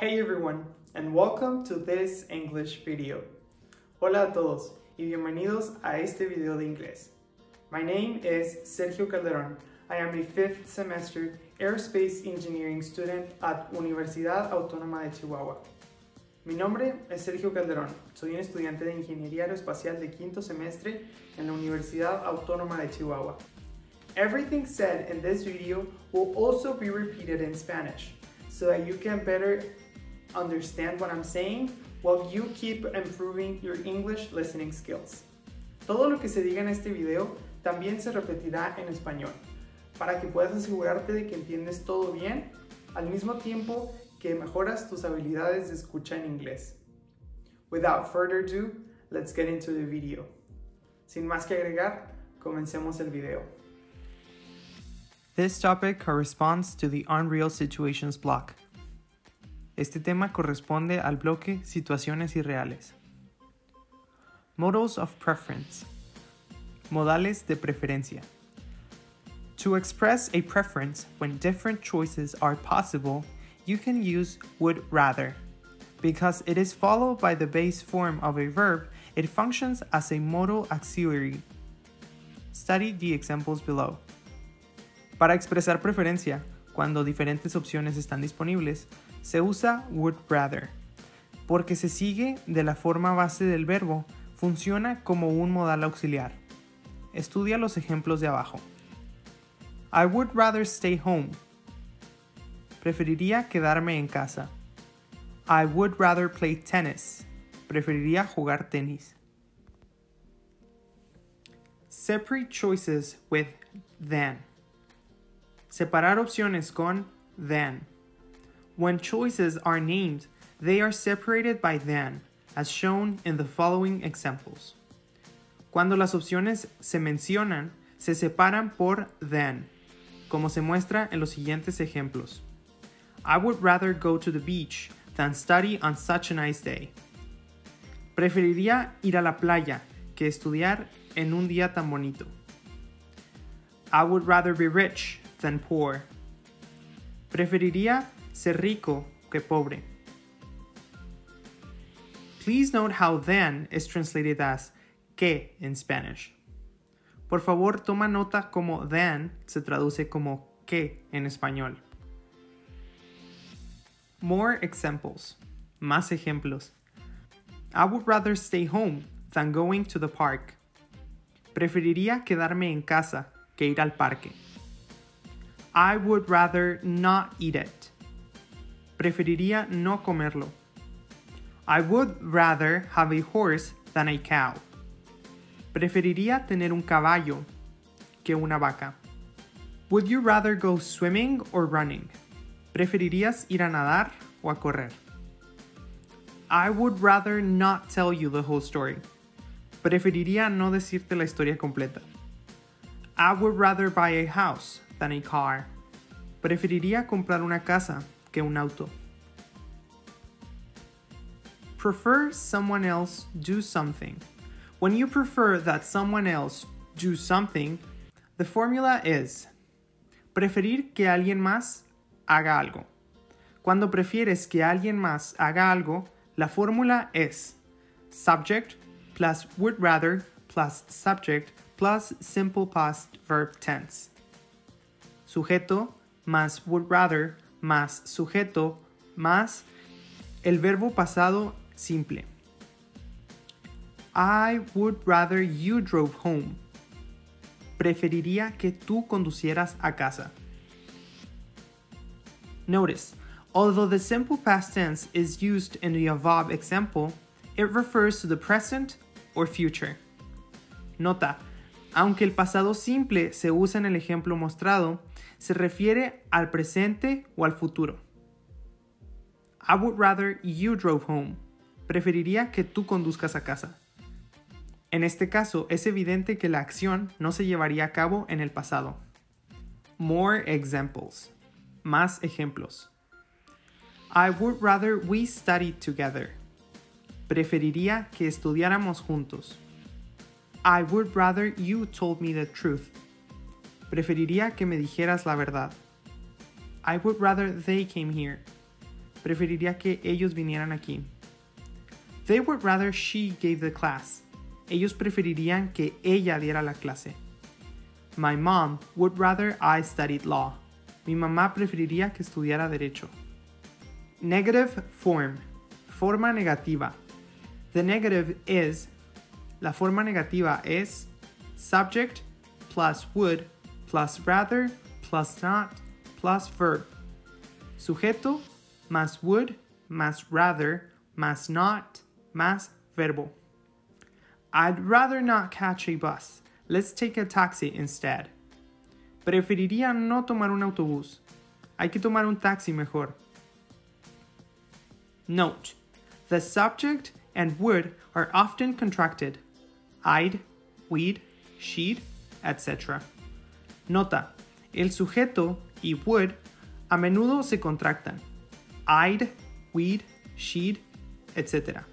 Hey everyone, and welcome to this English video. Hola a todos y bienvenidos a este video de inglés. My name is Sergio Calderón. I am a 5th semester aerospace engineering student at Universidad Autónoma de Chihuahua. Mi nombre es Sergio Calderón. Soy un estudiante de ingeniería aeroespacial de 5º semestre en la Universidad Autónoma de Chihuahua. Everything said in this video will also be repeated in Spanish, so that you can better understand what I'm saying while you keep improving your English listening skills. Todo lo que se diga en este video también se repetirá en español, para que puedas asegurarte de que entiendes todo bien, al mismo tiempo que mejoras tus habilidades de escucha en inglés. Without further ado, let's get into the video. Sin más que agregar, comencemos el video. This topic corresponds to the Unreal Situations block. Este tema corresponde al bloque Situaciones Irreales. Modals of preference. Modales de preferencia. To express a preference when different choices are possible, you can use would rather. Because it is followed by the base form of a verb, it functions as a modal auxiliary. Study the examples below. Para expresar preferencia, cuando diferentes opciones están disponibles, se usa would rather. Porque se sigue de la forma base del verbo, funciona como un modal auxiliar. Estudia los ejemplos de abajo. I would rather stay home. Preferiría quedarme en casa. I would rather play tennis. Preferiría jugar tenis. Separate choices with than. Separar opciones con than. When choices are named, they are separated by than, as shown in the following examples. Cuando las opciones se mencionan, se separan por than, como se muestra en los siguientes ejemplos. I would rather go to the beach than study on such a nice day. Preferiría ir a la playa que estudiar en un día tan bonito. I would rather be rich than poor. Preferiría ser rico que pobre. Please note how than is translated as que in Spanish. Por favor, toma nota como than se traduce como que en español. More examples. Más ejemplos. I would rather stay home than going to the park. Preferiría quedarme en casa que ir al parque. I would rather not eat it. Preferiría no comerlo. I would rather have a horse than a cow. Preferiría tener un caballo que una vaca. Would you rather go swimming or running? ¿Preferirías ir a nadar o a correr? I would rather not tell you the whole story. Preferiría no decirte la historia completa. I would rather buy a house than a car. Preferiría comprar una casa que un auto. Prefer someone else do something. When you prefer that someone else do something, the formula is preferir que alguien más haga algo. Cuando prefieres que alguien más haga algo, la fórmula es subject plus would rather plus subject plus simple past verb tense. Sujeto más would rather más sujeto más el verbo pasado simple. I would rather you drove home. Preferiría que tú conducieras a casa. Notice, although the simple past tense is used in the above example, it refers to the present or future. Nota, aunque el pasado simple se usa en el ejemplo mostrado, se refiere al presente o al futuro. I would rather you drove home. Preferiría que tú conduzcas a casa. En este caso, es evidente que la acción no se llevaría a cabo en el pasado. More examples. Más ejemplos. I would rather we studied together. Preferiría que estudiáramos juntos. I would rather you told me the truth. Preferiría que me dijeras la verdad. I would rather they came here. Preferiría que ellos vinieran aquí. They would rather she gave the class. Ellos preferirían que ella diera la clase. My mom would rather I studied law. Mi mamá preferiría que estudiara derecho. Negative form. Forma negativa. The negative is. La forma negativa es subject plus would plus rather plus not plus verb. Sujeto más would más rather más not más verbo. I'd rather not catch a bus. Let's take a taxi instead. Preferiría no tomar un autobús. Hay que tomar un taxi mejor. Note: the subject and would are often contracted. I'd, we'd, she'd, etc. Nota: el sujeto y would a menudo se contractan. I'd, we'd, she'd, etc.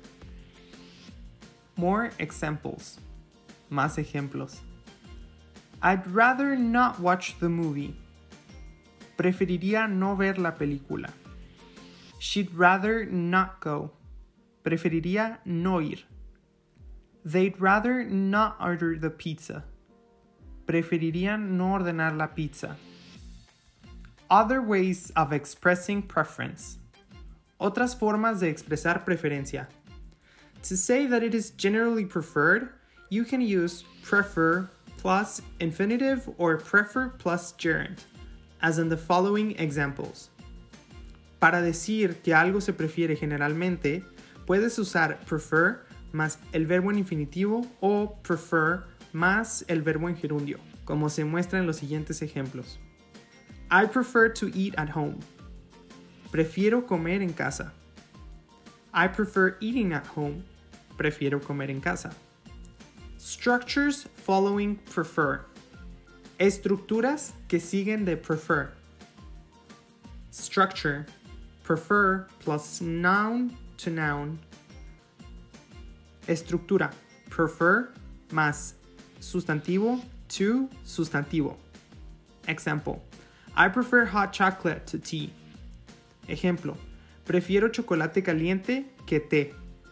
More examples. Más ejemplos. I'd rather not watch the movie. Preferiría no ver la película. She'd rather not go. Preferiría no ir. They'd rather not order the pizza. Preferirían no ordenar la pizza. Other ways of expressing preference. Otras formas de expresar preferencia. To say that it is generally preferred, you can use prefer plus infinitive or prefer plus gerund, as in the following examples. Para decir que algo se prefiere generalmente, puedes usar prefer más el verbo en infinitivo o prefer más el verbo en gerundio, como se muestra en los siguientes ejemplos. I prefer to eat at home. Prefiero comer en casa. I prefer eating at home. Prefiero comer en casa. Structures following prefer. Estructuras que siguen de prefer. Structure. Prefer plus noun to noun. Estructura. Prefer más sustantivo to sustantivo. Example. I prefer hot chocolate to tea. Ejemplo. Prefiero chocolate caliente que té.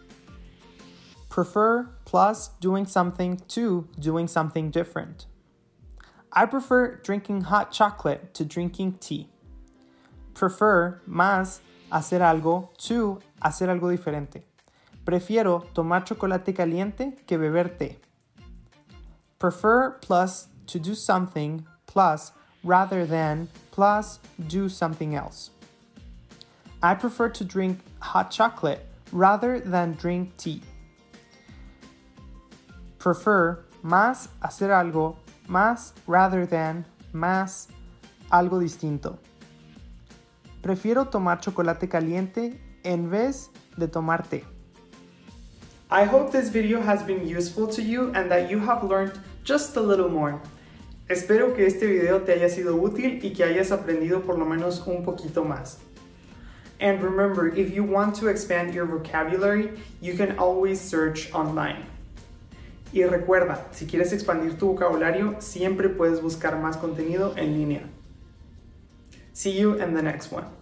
Prefer plus doing something to doing something different. I prefer drinking hot chocolate to drinking tea. Prefer más hacer algo to hacer algo diferente. Prefiero tomar chocolate caliente que beber té. Prefer plus to do something plus rather than plus do something else. I prefer to drink hot chocolate rather than drink tea. Prefer más hacer algo más rather than más algo distinto. Prefiero tomar chocolate caliente en vez de tomar té. I hope this video has been useful to you and that you have learned just a little more. Espero que este video te haya sido útil y que hayas aprendido por lo menos un poquito más. And remember, if you want to expand your vocabulary, you can always search online. Y recuerda, si quieres expandir tu vocabulario, siempre puedes buscar más contenido en línea. See you in the next one.